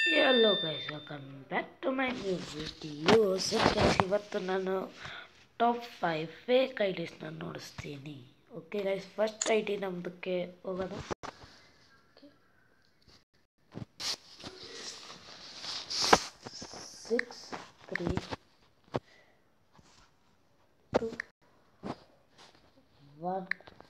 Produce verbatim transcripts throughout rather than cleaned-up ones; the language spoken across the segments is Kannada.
Hello guys, welcome back to my new video. So guys, ಇವತ್ತು ನಾನು ಟಾಪ್ ಫೈವ್ ಫೇಕ್ ಐ ಡಿಸ್ನ ನೋಡಿಸ್ತೀನಿ. Okay guys, first I D ನಮ್ಮದಕ್ಕೆ ಹೋಗೋಣ. Six three two one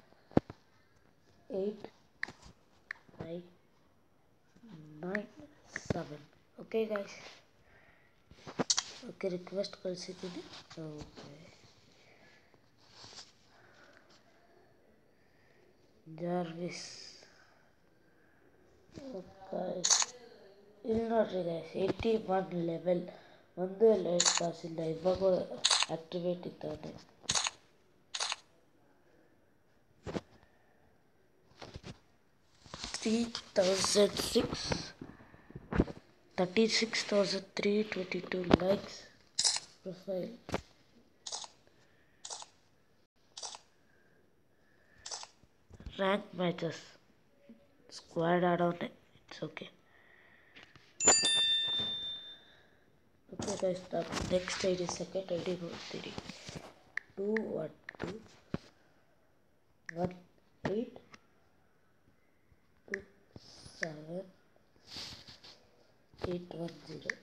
eight five nine seven. Okay guys, okay request ಕಳಿಸಿದ್ದೀನಿ. Okay Jarvis. ಇಲ್ಲಿ ನೋಡ್ರಿ ಗೈಸ್, ಏಯ್ಟಿ ಒನ್ ಲೆವೆಲ್, ಒಂದು ಲೈಟ್ ಪಾಸ್ ಇಲ್ಲ, ಇವಾಗ ಆಕ್ಟಿವೇಟ್ ಇದ್ದಾನೆ. Three thousand six thirty six thousand three twenty two likes profile. Rank matches squad ಆಡೋನೆ, it's okay. Okay guys, next I D second I D ನೋಡ್ತೀರಿ. Two one two one eight two seven eight one zero.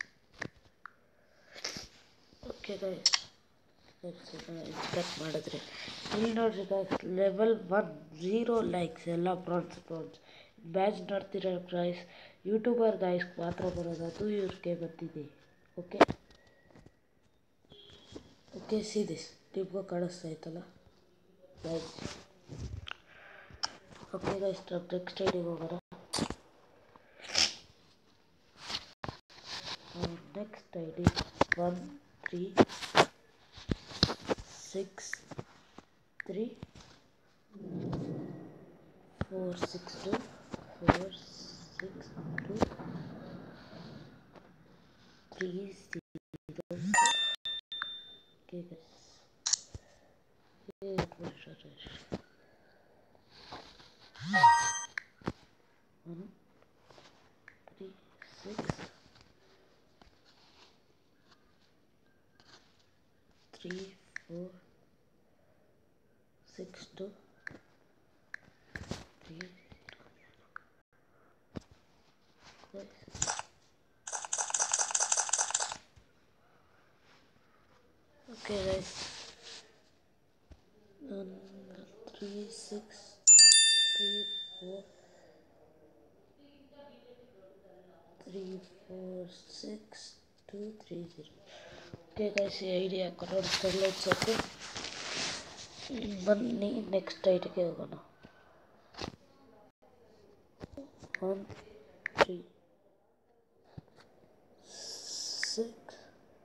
Okay guys, cut ಮಾಡಿದ್ರೆ ಇಲ್ಲಿ ನೋಡ್ರಿ guys, level one zero likes, ಎಲ್ಲ ಬ್ರಾನ್ಸ್ ಬ್ರಾನ್ಸ್ ಬ್ಯಾಚ್ ನೋಡ್ತಿರೋ ಗೈಸ್. ಯೂಟ್ಯೂಬರ್ ಗೈಸ್ ಮಾತ್ರ ಬರೋದು, ಅದು ಇವ್ರಿಗೆ ಬಂದಿದೆ. ಓಕೆ ಓಕೆ ಸಿ ದಿಸ್, ನಿಮಗೂ ಕಾಣಿಸ್ತಾ ಇತ್ತಲ್ಲ ಗೈಸ್. ಓಕೆ ಗೈಸ್, ನೆಕ್ಸ್ಟ್ ಐಡಿಗೆ ಹೋಗೋಣ. Next I D one three six three four six two four six two three zero. Okay guys, one three six three four six two three zero. Okay guys, one three six three four three four six two three zero. Okay guys, ಈ ಐಡಿ ಹಾಕೋ ನೋಡ್ತಾರೆ. ಲೆಟ್ಸ್ ಓಕೆ, ಬನ್ನಿ ನೆಕ್ಸ್ಟ್ ಐಡಿಗೆ ಹೋಗೋಣ. One three six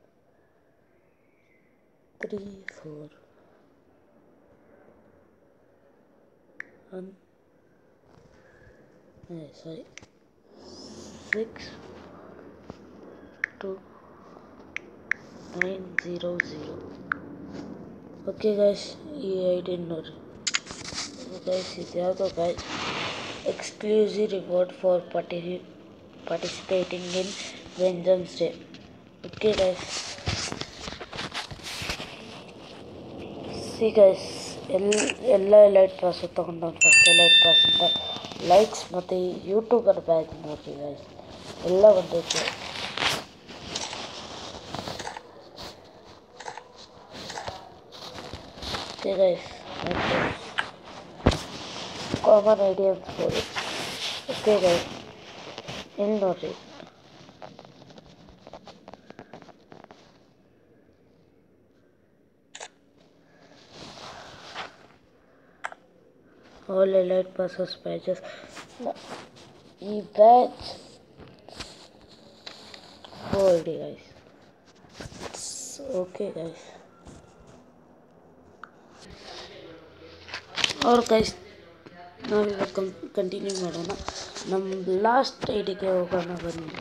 three four one sorry six to nine zero zero. Okay guys, ಈ ಐಡಿ ನೋಡ್ರಿ ಗೈಸ್, ಇದು ಯಾವುದೋ guys exclusive reward for party participating in vengeance day. Okay guys, see guys, ಎಲ್ಲ ಎಲ್ಲ ಎಲೈಟ್ ಪಾಸು ತೊಗೊಂಡು ಫಸ್ಟ್ ಎಲೈಟ್ ಪಾಸಿಂದ ಲೈಕ್ಸ್ ಮತ್ತು ಯೂಟ್ಯೂಬರ್ ಬ್ಯಾಚ್ ನೋಡ್ರಿ ಗೈಸ್, ಎಲ್ಲ ಬಂದೈತೆ. ಓಕೆ ಗೈಸ್, ಕಾಮನ್ ಐಡಿ ಅನ್ಸ್ಬೋದು. ಓಕೆ ಗೈಸ್, ಇಲ್ಲಿ ನೋಡ್ರಿ, ಆಲ್ ಎಲೈಟ್ ಪಾಸಸ್ ಬ್ಯಾಚಸ್. ಈ ಬ್ಯಾಚ್ ಹೋಲ್ಡಿ ಗೈಸ್. ಓಕೆ ಗೈಸ್, ಅವ್ರ ಗೈಸ್ ನಾವಿವಾಗ ಕಂ ಕಂಟಿನ್ಯೂ ಮಾಡೋಣ. ನಮ್ಮ ಲಾಸ್ಟ್ ಐಡಿಗೆ ಹೋಗೋಣ ಬನ್ನಿ.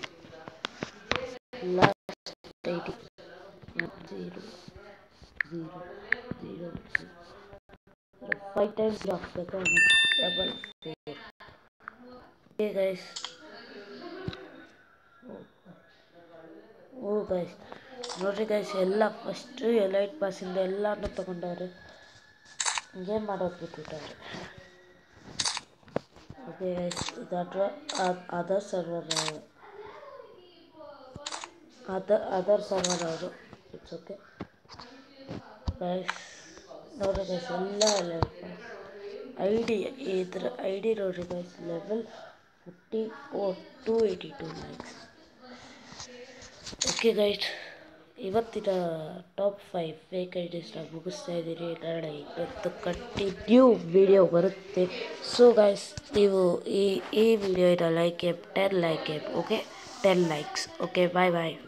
Last ID zero zero zero five times ಹಾಕ್ಬೇಕು, double four. Okay guys, guys ನೋಡಿರಿ ಗೈಸ್, ಎಲ್ಲ ಫಸ್ಟು ಎಲೈಟ್ ಪಾಸಿಂದ ಎಲ್ಲನೂ ತೊಗೊಂಡವ್ರೆ, ಗೇಮ್ ಮಾಡೋದು ಬಿಟ್ಬಿಟ್ಟವ್ರೆ. ಓಕೆ ಗೈಸ್, ಇದು ಅಡ್ವಾ ಅದರ್ ಸರ್ವರ್ ಅದ ಅದರ್ ಸರ್ವರ್ ಅವರು. It's okay guys. ನೋಡಿರಿ ಗೈಸ್, ಎಲ್ಲ ಲೆವೆಲ್ ಪಾಸ್. ಐ ಡಿ ಇದ್ರ ಐ ಡಿ ನೋಡಿರಿ guys, level fifty four two eighty two likes. Okay guys, ಇವತ್ತಿನ ಟಾಪ್ ಫೈವ್ ಫೇಕ್ ಐ ಡಿಸ್ನ ಮುಗಿಸ್ತಾ ಇದ್ದೀರಿ. ನಾಳೆ ಇವತ್ತು ಕಂಟಿನ್ಯೂ ವಿಡಿಯೋ ಬರುತ್ತೆ. ಸೊ ಗೈಸ್, ನೀವು ಈ ಈ ವಿಡಿಯೋನ like ten like okay ten likes. Okay bye ಬಾಯ್.